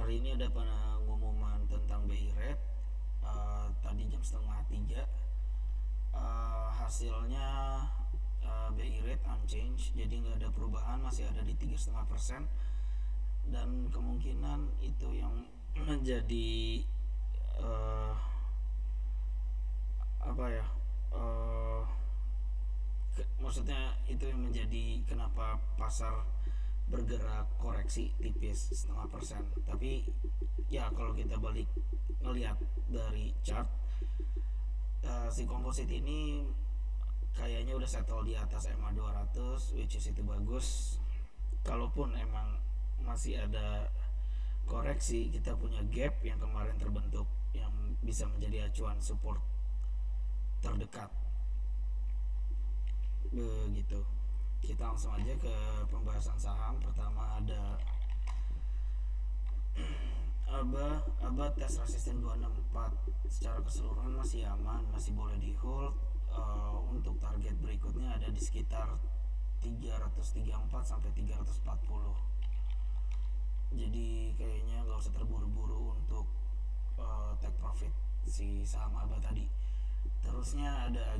Hari ini ada pengumuman tentang BI rate. Tadi jam setengah tiga. Hasilnya BI rate unchanged, jadi nggak ada perubahan, masih ada di 3,5%. Dan kemungkinan itu yang menjadi uh, apa ya? Maksudnya itu yang menjadi kenapa pasar bergerak koreksi tipis 0,5%. Tapi ya kalau kita balik ngelihat dari chart, si komposit ini kayaknya udah settle di atas EMA 200, which is itu bagus. Kalaupun emang masih ada koreksi, kita punya gap yang kemarin terbentuk yang bisa menjadi acuan support terdekat. Begitu. Kita langsung aja ke pembahasan saham. Pertama ada ABA tes resisten 264. Secara keseluruhan masih aman, masih boleh di hold. Untuk target berikutnya ada di sekitar 334 sampai 340. Jadi kayaknya nggak usah terburu-buru untuk take profit si saham ABA tadi. Terusnya ada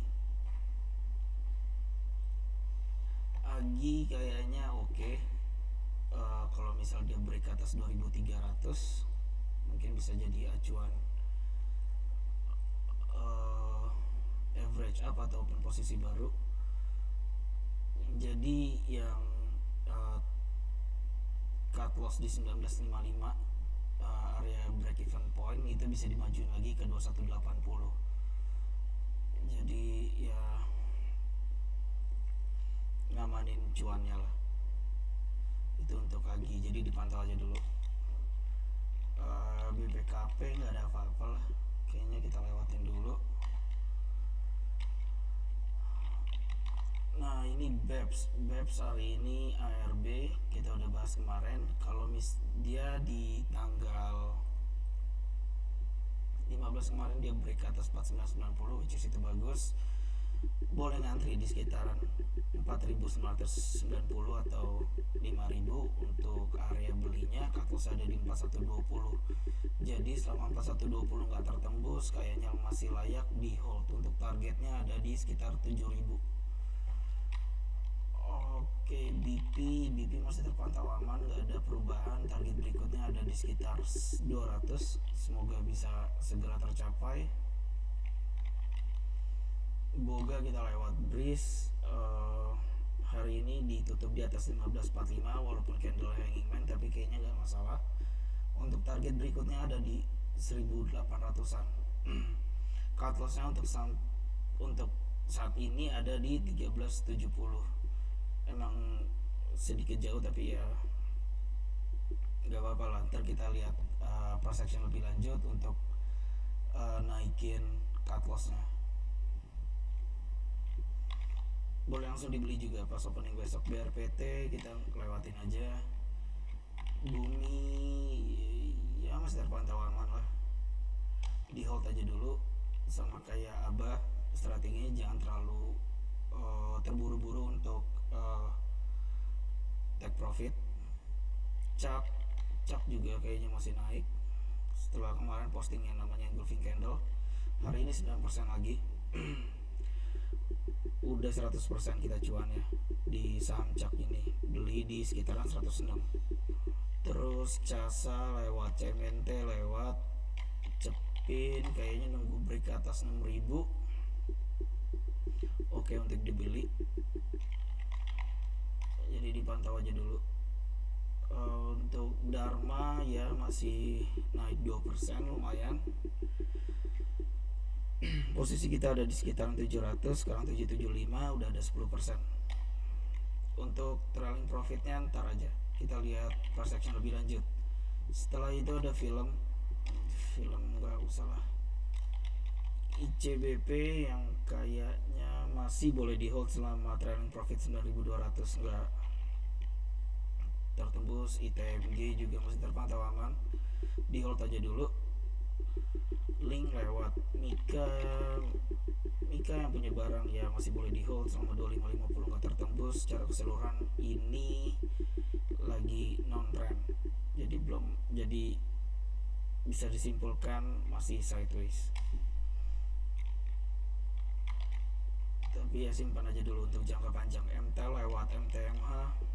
Agi kayaknya oke. Kalau misal dia break ke atas 2300 mungkin bisa jadi acuan average up ataupun posisi baru. Jadi yang cut loss di 1955, area break even point itu bisa dimajuin lagi ke 2180. Jadi ya ngamanin cuannya lah. Itu untuk Agi, jadi dipantau aja dulu. BPKP nggak ada apa-apa lah, kayaknya kita lewatin dulu. Nah ini BEPS hari ini ARB kita udah bahas kemarin. Kalau dia di tanggal 15 kemarin dia break ke atas 4990, which is itu bagus. Boleh ngantri di sekitaran 4.990 atau 5.000 untuk area belinya. Cut loss ada di 4120. Jadi selama 4120 nggak tertembus, kayaknya masih layak di hold. Untuk targetnya ada di sekitar 7.000. Oke, BP masih terpantau aman, nggak ada perubahan. Target berikutnya ada di sekitar 200. Semoga bisa segera tercapai. Boga kita lewat breeze. Hari ini ditutup di atas 1545 walaupun candle hanging man, tapi kayaknya nggak masalah. Untuk target berikutnya ada di 1800-an. Cut lossnya untuk saat ini ada di 1370. Emang sedikit jauh tapi ya nggak apa-apa lah. Ntar kita lihat price action lebih lanjut untuk naikin cut lossnya. Boleh langsung dibeli juga pas opening besok. BRPT kita lewatin aja. Bumi ya masih terpantau aman lah, di hold aja dulu. Sama kayak ABA, strateginya jangan terlalu terburu-buru untuk take profit. Cak juga kayaknya masih naik setelah kemarin posting yang namanya engulfing candle. Hari ini 9% lagi. Udah 100% kita cuan ya di saham Cak ini, beli di sekitaran 106. Terus Casa lewat, CMNT lewat, Cepin kayaknya nunggu break ke atas 6.000. Oke untuk dibeli, jadi dipantau aja dulu. Untuk Dharma ya masih naik 2%, lumayan. Posisi kita ada di sekitaran 700, sekarang 775, udah ada 10%. Untuk trailing profitnya ntar aja, kita lihat price action lebih lanjut. Setelah itu ada film nggak usah lah. ICBP yang kayaknya masih boleh di hold selama trailing profit 9.200 nggak tertembus. ITMG juga masih terpantau aman, di hold aja dulu. Link lewat, Mika yang punya barang ya masih boleh di hold selama 2550 nggak tertembus. Secara keseluruhan ini lagi non trend, jadi belum belum, jadi bisa disimpulkan masih sideways. Tapi ya simpan aja dulu untuk jangka panjang. MT lewat MTMH,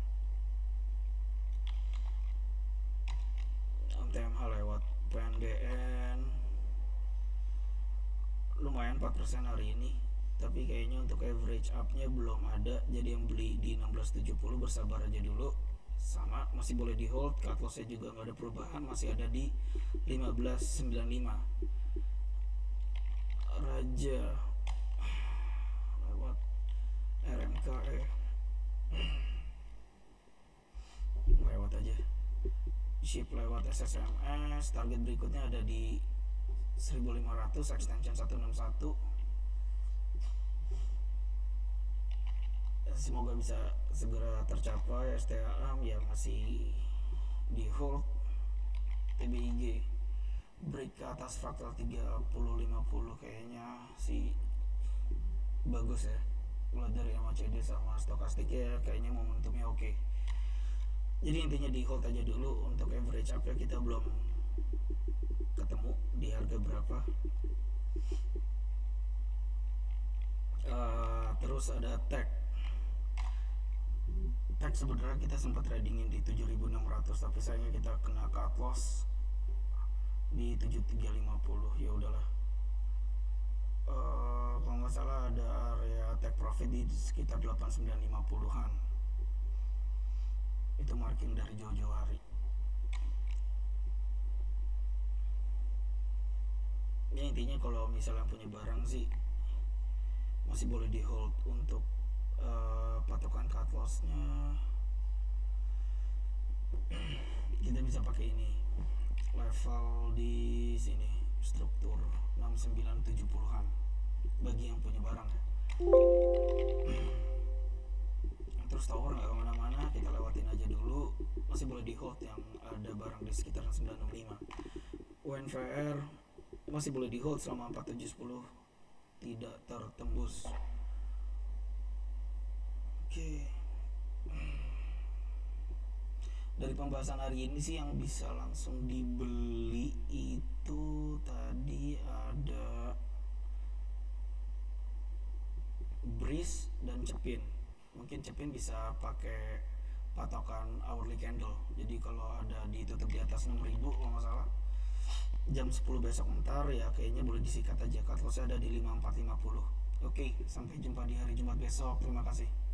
lewat PNBN lumayan 4% hari ini, tapi kayaknya untuk average up-nya belum ada, jadi yang beli di 1670 bersabar aja dulu. Sama masih boleh di hold, cut loss-nya juga nggak ada perubahan, masih ada di 1595. Raja lewat RMKE lewat aja. Ship lewat SSMS, target berikutnya ada di 1500, extension 161. Semoga bisa segera tercapai. STAM ya masih di hold. TBIG break ke atas fraktal 30-50 kayaknya sih bagus ya. Mulai dari MACD sama stokastik ya kayaknya momentumnya oke. Jadi intinya di hold aja dulu. Untuk average up ya kita belum ketemu di harga berapa. Terus ada tag sebenarnya kita sempat tradingin di 7600, tapi sayangnya kita kena cut loss di 7350. Ya udahlah. Kalau nggak salah ada area take profit di sekitar 8950-an. Itu marking dari jauh-jauh hari. Ya intinya kalau misalnya punya barang sih masih boleh di hold. Untuk patokan cut loss-nya kita bisa pakai ini, level di sini struktur 6970-an bagi yang punya barang ya. Terus tower nggak kemana-mana, kita lewatin aja dulu, masih boleh di hold yang ada barang di sekitar 965. UNVR masih boleh di hold selama 4710 tidak tertembus. Oke. Dari pembahasan hari ini sih yang bisa langsung dibeli itu tadi ada Breeze dan Cepin. Mungkin Cepin bisa pakai patokan hourly candle. Jadi kalau ada ditutup di atas 6000 kalau nggak salah jam 10 besok ntar ya kayaknya boleh disikat aja. Cut loss ada di 5450. Oke, sampai jumpa di hari Jumat besok. Terima kasih.